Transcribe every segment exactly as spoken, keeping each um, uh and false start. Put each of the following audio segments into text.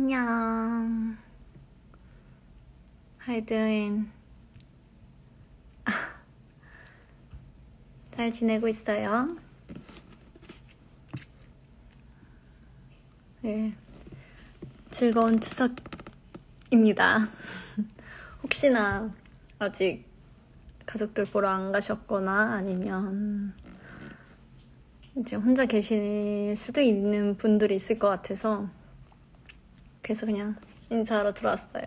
안녕. How you doing? 잘 지내고 있어요? 네. 즐거운 추석입니다. 혹시나 아직 가족들 보러 안 가셨거나 아니면 이제 혼자 계실 수도 있는 분들이 있을 것 같아서 그래서 그냥 인사하러 들어왔어요.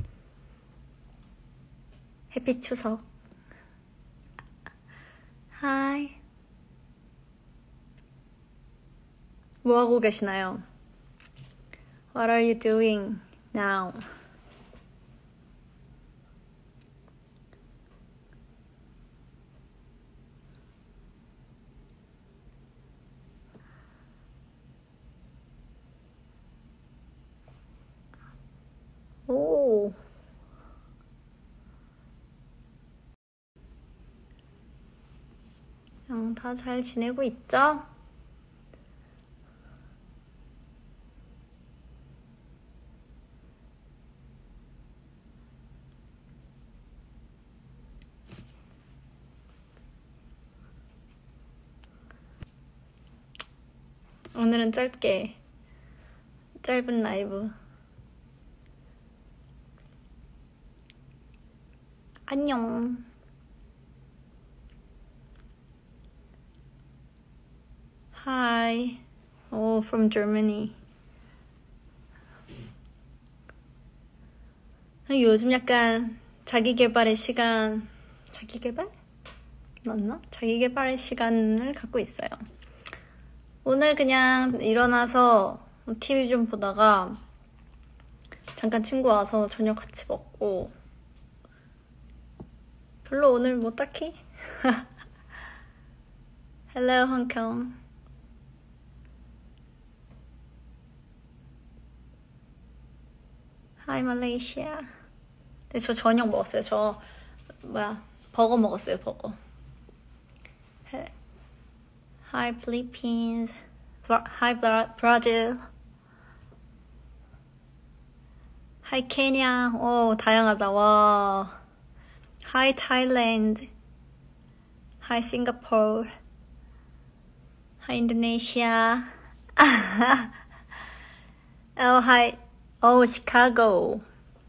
해피 추석. 하이. 뭐 하고 계시나요? What are you doing now? 오. 그냥 다 잘 지내고 있죠? 오늘은 짧게 짧은 라이브. 안녕. Hi. Oh, from Germany. 요즘 약간 자기 개발의 시간, 자기 개발? 맞나? 자기 개발의 시간을 갖고 있어요. 오늘 그냥 일어나서 티비 좀 보다가 잠깐 친구 와서 저녁 같이 먹고 별로 오늘 뭐 딱히? Hello, Hong Kong. Hi, Malaysia. 네, 저 저녁 먹었어요. 저 뭐야 버거 먹었어요. 버거. Hi, Philippines. Hi, Brazil. Hi, Kenya. 오, 다양하다. 와. Hi, Thailand. Hi, Singapore. Hi, Indonesia. Oh, hi. Oh, Chicago.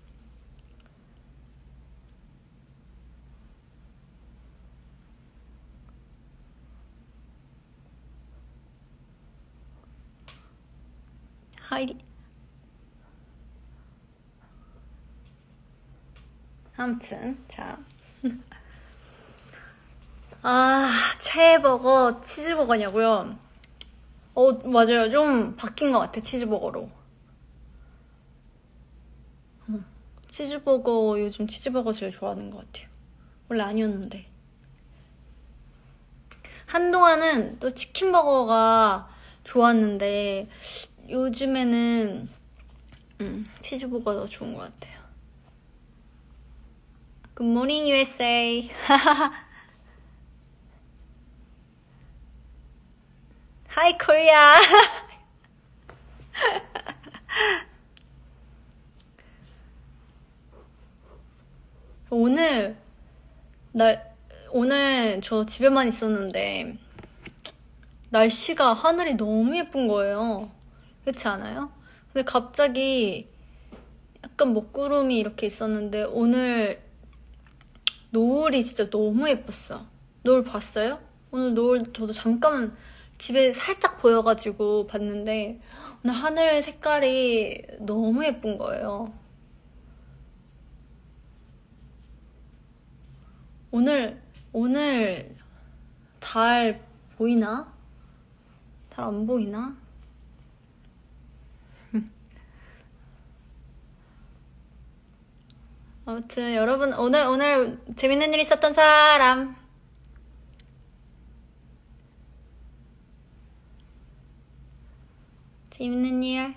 Hi. 아무튼 자. 아, 최애버거 치즈버거냐고요? 어, 맞아요. 좀 바뀐 것 같아, 치즈버거로. 어, 치즈버거, 요즘 치즈버거 제일 좋아하는 것 같아요. 원래 아니었는데. 한동안은 또 치킨버거가 좋았는데 요즘에는 음, 치즈버거가 더 좋은 것 같아요. Good morning, U S A. Hi, Korea. 오늘 날 오늘 저 집에만 있었는데 날씨가 하늘이 너무 예쁜 거예요. 그렇지 않아요? 근데 갑자기 약간 먹구름이 이렇게 있었는데 오늘 노을이 진짜 너무 예뻤어. 노을 봤어요? 오늘 노을 저도 잠깐 집에 살짝 보여가지고 봤는데 오늘 하늘 색깔이 너무 예쁜 거예요. 오늘 오늘 잘 보이나? 잘 안 보이나? 아무튼 여러분 오늘 오늘 재밌는 일 있었던 사람 재밌는 일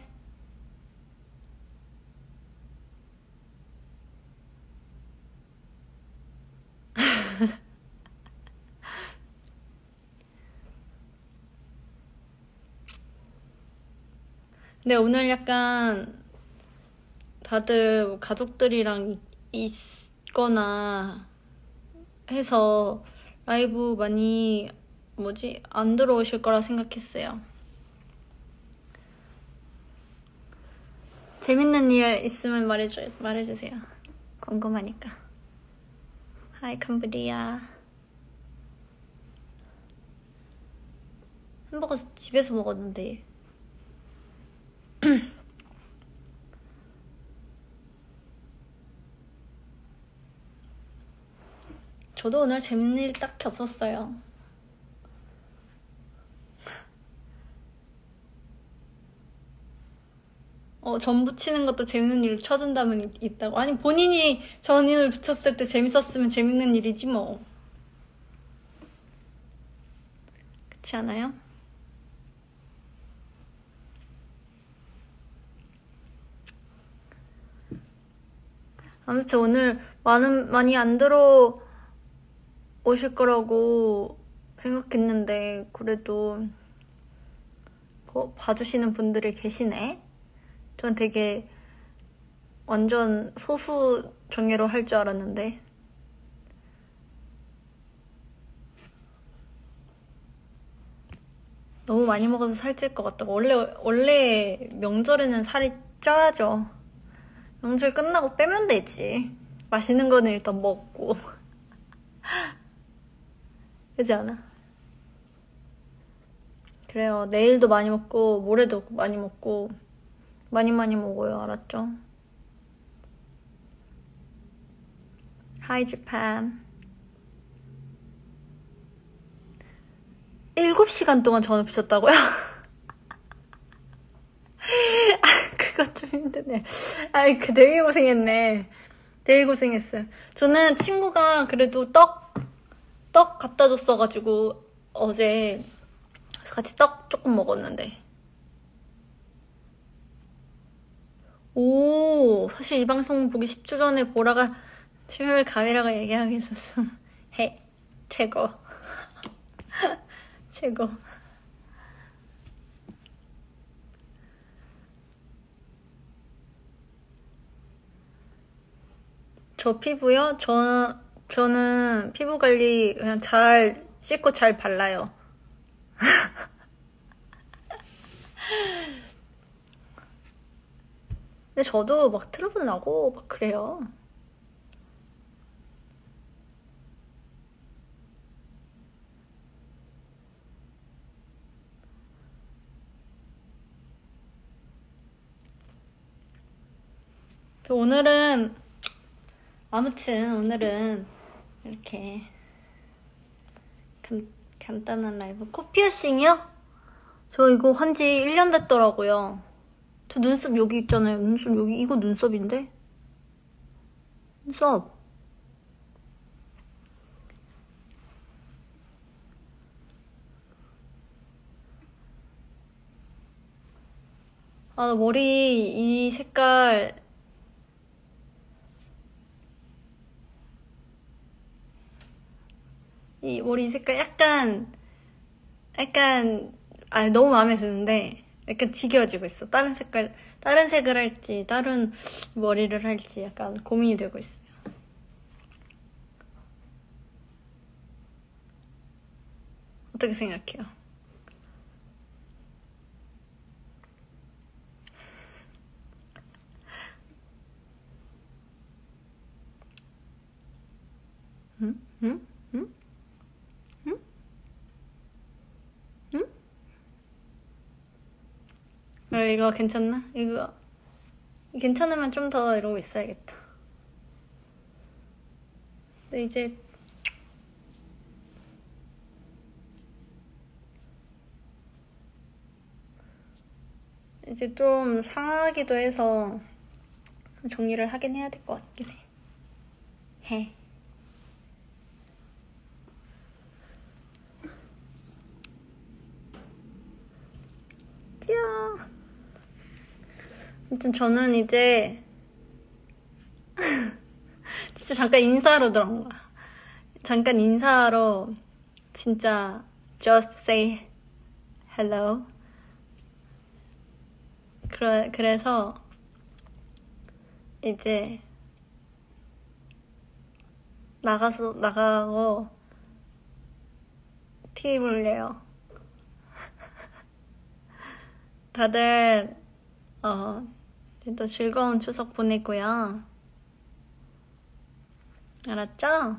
근데 오늘 약간 다들 뭐 가족들이랑 있, 있거나 해서 라이브 많이 뭐지 안 들어오실 거라 생각했어요. 재밌는 일 있으면 말해줘, 말해주세요. 궁금하니까. 하이 캄보디아. 햄버거 집에서 먹었는데 저도 오늘 재밌는 일 딱히 없었어요. 어, 전 붙이는 것도 재밌는 일로 쳐준다면 있, 있다고. 아니 본인이 전인을 붙였을 때 재밌었으면 재밌는 일이지 뭐. 그렇지 않아요? 아무튼 오늘 많은, 많이 안 들어 오실 거라고 생각했는데 그래도 뭐 봐주시는 분들이 계시네. 전 되게 완전 소수 정예로 할 줄 알았는데 너무 많이 먹어서 살찔 것 같다고. 원래 원래 명절에는 살이 쪄야죠. 명절 끝나고 빼면 되지. 맛있는 거는 일단 먹고. 그렇지 않아? 그래요. 내일도 많이 먹고 모레도 많이 먹고 많이 많이 먹어요. 알았죠? Hi Japan. 일곱 시간 동안 전화 붙였다고요? 아, 그것 좀 힘드네. 아이, 그 되게 고생했네. 되게 고생했어요. 저는 친구가 그래도 떡, 떡 갖다 줬어가지고 어제 같이 떡 조금 먹었는데. 오, 사실 이 방송 보기 십 주 전에 보라가 출혈 가위라고 얘기하고 있었어. 헤, 최고. 최고. 저 피부요? 저, 저는 피부 관리 그냥 잘 씻고 잘 발라요. 근데 저도 막 트러블 나고 막 그래요. 저 오늘은 아무튼 오늘은 이렇게 간, 간단한 라이브. 코 피어싱이요? 저 이거 한 지 일 년 됐더라고요. 저 눈썹 여기 있잖아요. 눈썹 여기. 이거 눈썹인데? 눈썹. 아, 나 머리 이 색깔 이 머리 색깔 약간 약간 아 너무 마음에 드는데 약간 지겨워지고 있어. 다른 색깔 다른 색을 할지 다른 머리를 할지 약간 고민이 되고 있어요. 어떻게 생각해요? 응? 응? 응? 응? 응? 어, 이거 괜찮나? 이거 괜찮으면 좀 더 이러고 있어야겠다. 근데 이제 이제 좀 상하기도 해서 정리를 하긴 해야 될 것 같긴 해. 해. 귀여워. 아무튼 저는 이제 진짜 잠깐 인사하러 들어온 거야. 잠깐 인사하러 진짜 just say hello. 그래, 그래서 이제 나가서 나가고 티 몰래요. 다들 어, 또 즐거운 추석 보내고요. 알았죠?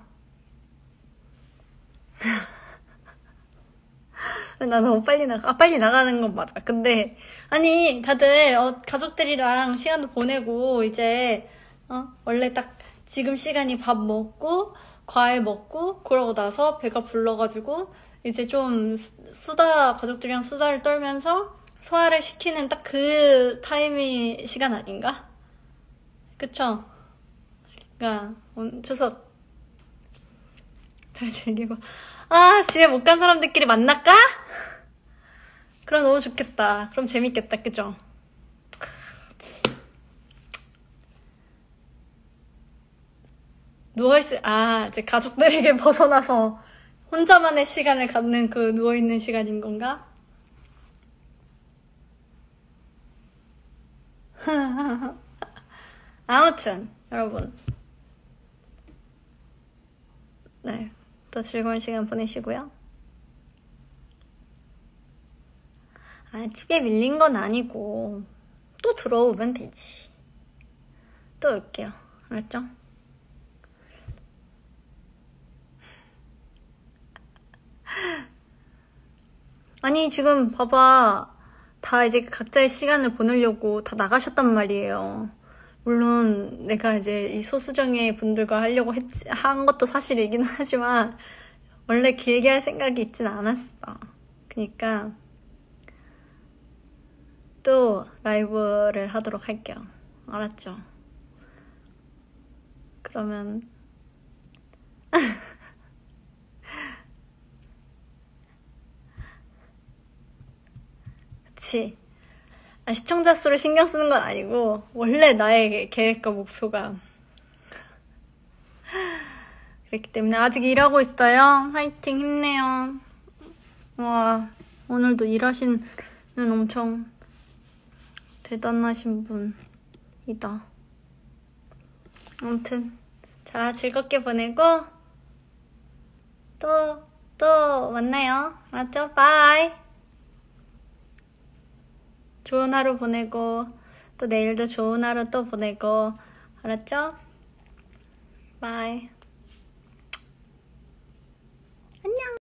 나 너무 빨리 나가. 아, 빨리 나가는 건 맞아. 근데 아니 다들 어, 가족들이랑 시간도 보내고 이제 어, 원래 딱 지금 시간이 밥 먹고 과일 먹고 그러고 나서 배가 불러가지고 이제 좀 수- 수다 가족들이랑 수다를 떨면서 소화를 시키는 딱 그 타이밍 시간 아닌가? 그쵸? 그러니까 오늘 추석 잘 즐기고 아 집에 못 간 사람들끼리 만날까? 그럼 너무 좋겠다. 그럼 재밌겠다. 그죠? 누워있을 아 이제 가족들에게 벗어나서 혼자만의 시간을 갖는 그 누워있는 시간인 건가? 아무튼 여러분 네, 또 즐거운 시간 보내시고요. 아, 집에 밀린 건 아니고 또 들어오면 되지. 또 올게요. 알았죠? 아니 지금 봐봐. 다 이제 각자의 시간을 보내려고 다 나가셨단 말이에요. 물론 내가 이제 이 소수정예 분들과 하려고 했, 한 것도 사실이긴 하지만 원래 길게 할 생각이 있진 않았어. 그니까 또 라이브를 하도록 할게요. 알았죠? 그러면 그치. 아, 시청자 수를 신경 쓰는 건 아니고 원래 나의 계획과 목표가 그렇기 때문에 아직 일하고 있어요. 화이팅 힘내요. 와 오늘도 일하시는 엄청 대단하신 분이다. 아무튼 자 즐겁게 보내고 또 또 만나요. 알았죠? 바이. 좋은 하루 보내고 또 내일도 좋은 하루 또 보내고 알았죠? 바이. 안녕.